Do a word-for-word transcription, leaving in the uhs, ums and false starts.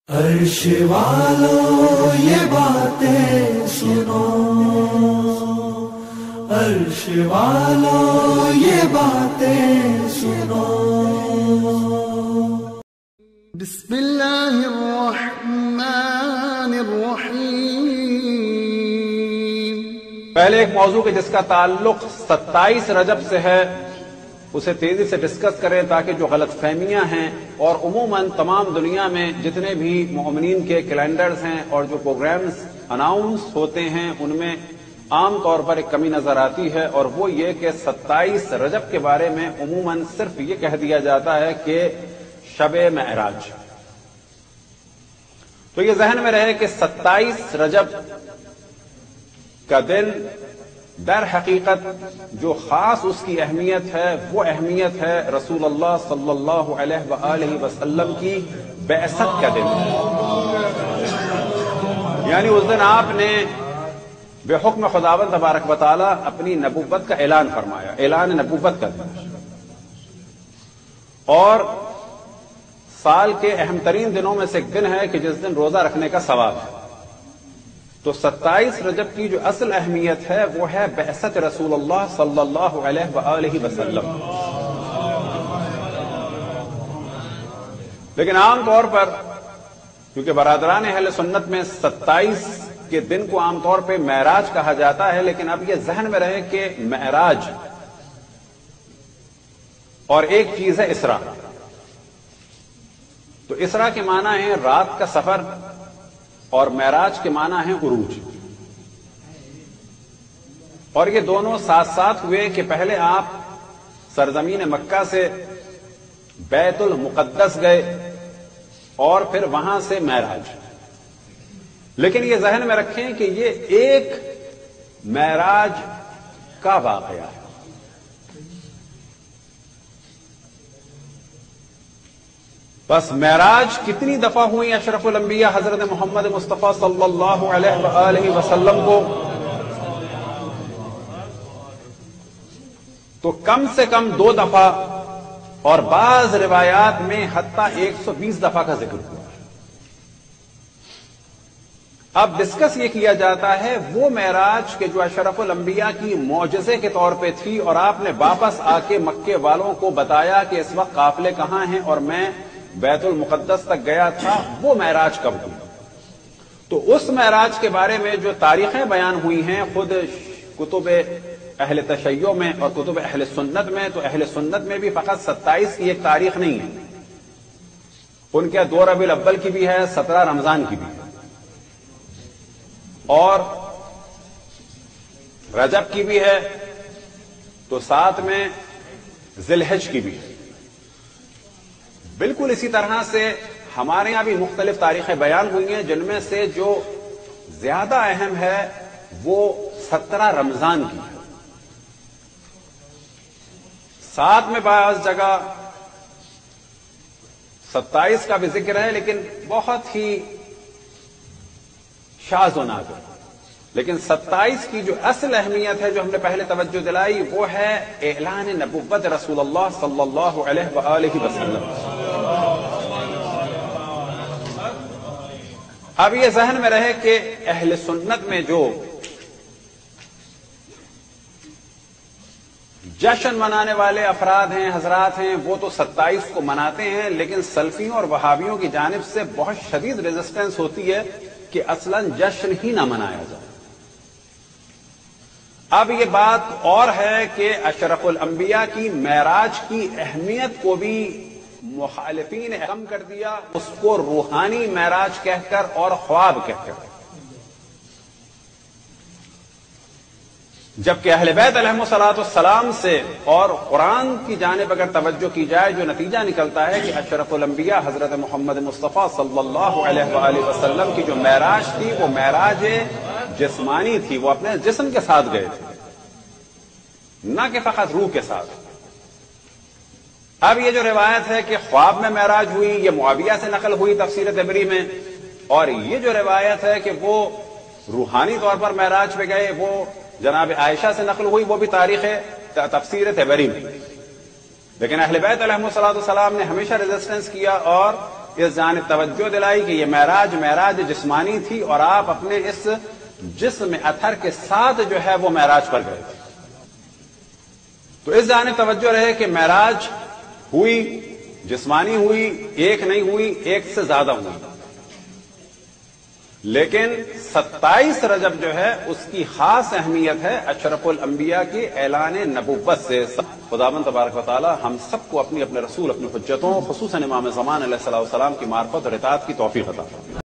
عرش والو یہ باتیں سنو، عرش والو یہ باتیں سنو۔ بسم اللہ الرحمن الرحیم۔ پہلے ایک موضوع کے جس کا تعلق ستائیس رجب سے ہے اسے تیزی سے ڈسکس کریں تاکہ جو غلط فہمیاں ہیں اور عموماً تمام دنیا میں جتنے بھی مومنین کے کیلنڈرز ہیں اور جو پروگرامز اناؤنس ہوتے ہیں ان میں عام طور پر ایک کمی نظر آتی ہے، اور وہ یہ کہ ستائیس رجب کے بارے میں عموماً صرف یہ کہہ دیا جاتا ہے کہ شب معراج۔ تو یہ ذہن میں رہے کہ ستائیس رجب کا دن در حقیقت جو خاص اس کی اہمیت ہے وہ اہمیت ہے رسول اللہ صلی اللہ علیہ وآلہ وسلم کی بعثت کا دن، یعنی اس دن آپ نے بے حکم خداوند تبارک و تعالی اپنی نبوت کا اعلان فرمایا، اعلان نبوت کا دن، اور سال کے اہم ترین دنوں میں سے ایک دن ہے کہ جس دن روزہ رکھنے کا ثواب ہے۔ تو ستائیس رجب کی جو اصل اہمیت ہے وہ ہے بعثت رسول اللہ صلی اللہ علیہ وآلہ وسلم۔ لیکن عام طور پر کیونکہ برادران اہل سنت میں ستائیس کے دن کو عام طور پہ معراج کہا جاتا ہے، لیکن اب یہ ذہن میں رہے کہ معراج اور ایک چیز ہے اسراء۔ تو اسراء کے معنی ہے رات کا سفر اور معراج کے معنی ہے عروج، اور یہ دونوں ساتھ ساتھ ہوئے کہ پہلے آپ سرزمین مکہ سے بیت المقدس گئے اور پھر وہاں سے معراج۔ لیکن یہ ذہن میں رکھیں کہ یہ ایک معراج کا واقعہ ہے۔ بس معراج کتنی دفعہ ہوئی اشرف الانبیاء حضرت محمد مصطفیٰ صلی اللہ علیہ وآلہ وسلم کو؟ تو کم سے کم دو دفعہ، اور بعض روایات میں حتیٰ ایک سو بیس دفعہ کا ذکر ہوا۔ اب ڈسکس یہ کیا جاتا ہے وہ معراج کہ جو اشرف الانبیاء کی معجزے کے طور پہ تھی، اور آپ نے واپس آ کے مکے والوں کو بتایا کہ اس وقت قافلے کہاں ہیں اور میں بیت المقدس تک گیا تھا، وہ معراج کب ہوئی؟ تو اس معراج کے بارے میں جو تاریخیں بیان ہوئی ہیں خود کتب اہل تشیع میں اور کتب اہل سنت میں، تو اہل سنت میں بھی فقط ستائیس کی ایک تاریخ نہیں ہے، ان کے دو ربیع الاول کی بھی ہے، سترہ رمضان کی بھی ہے، اور رجب کی بھی ہے، تو ساتھ میں ذی الحج کی بھی ہے۔ بالکل اسی طرح سے ہمارے یہاں بھی مختلف تاریخیں بیان ہوئی ہیں، جن میں سے جو زیادہ اہم ہے وہ سترہ رمضان کی ہے۔ ساتھ میں بعض جگہ ستائیس کا بھی ذکر ہے، لیکن بہت ہی شاذ و نادر۔ لیکن ستائیس کی جو اصل اہمیت ہے جو ہم نے پہلے توجہ دلائی وہ ہے اعلان نبوت رسول اللہ صلی اللہ علیہ وآلہ وسلم۔ اب یہ ذہن میں رہے کہ اہل سنت میں جو جشن منانے والے افراد ہیں، حضرات ہیں، وہ تو ستائیس کو مناتے ہیں، لیکن سلفیوں اور وہابیوں کی جانب سے بہت شدید ریزسٹنس ہوتی ہے کہ اصلاً جشن ہی نہ منایا جائے۔ اب یہ بات اور ہے کہ اشرف الانبیاء کی معراج کی اہمیت کو بھی مخالفین نے کم کر دیا، اس کو روحانی معراج کہہ کر اور خواب کہہ کر، جبکہ اہل بیت علیہم الصلوۃ والسلام سے اور قرآن کی جانب اگر توجہ کی جائے جو نتیجہ نکلتا ہے کہ اشرف الانبیاء حضرت محمد مصطفیٰ صلی اللہ علیہ وآلہ وسلم کی جو معراج تھی وہ معراج جسمانی تھی، وہ اپنے جسم کے ساتھ گئے تھے، نہ کہ فقط روح کے ساتھ۔ اب یہ جو روایت ہے کہ خواب میں معراج ہوئی، یہ معاویہ سے نقل ہوئی تفسیر طبری میں، اور یہ جو روایت ہے کہ وہ روحانی طور پر معراج پہ گئے وہ جناب عائشہ سے نقل ہوئی، وہ بھی تاریخ تفسیر طبری میں۔ لیکن اہل بیت علیہم الصلوۃ والسلام نے ہمیشہ ریزسٹنس کیا اور اس جانب توجہ دلائی کہ یہ معراج معراج جسمانی تھی اور آپ اپنے اس جسم اطہر کے ساتھ جو ہے وہ معراج پر گئے تھے. تو اس جانب توجہ رہے کہ معراج ہوئی، جسمانی ہوئی، ایک نہیں ہوئی، ایک سے زیادہ ہوئی، لیکن ستائیس رجب جو ہے اس کی خاص اہمیت ہے اشرف الانبیاء کی اعلان نبوت سے. خداوند تبارک و تعالی ہم سب کو اپنی اپنے رسول، اپنی حجتوں، خصوصاً امام زمان علیہ السلام کی معرفت اور اطاعت کی توفیق عطا فرمائے.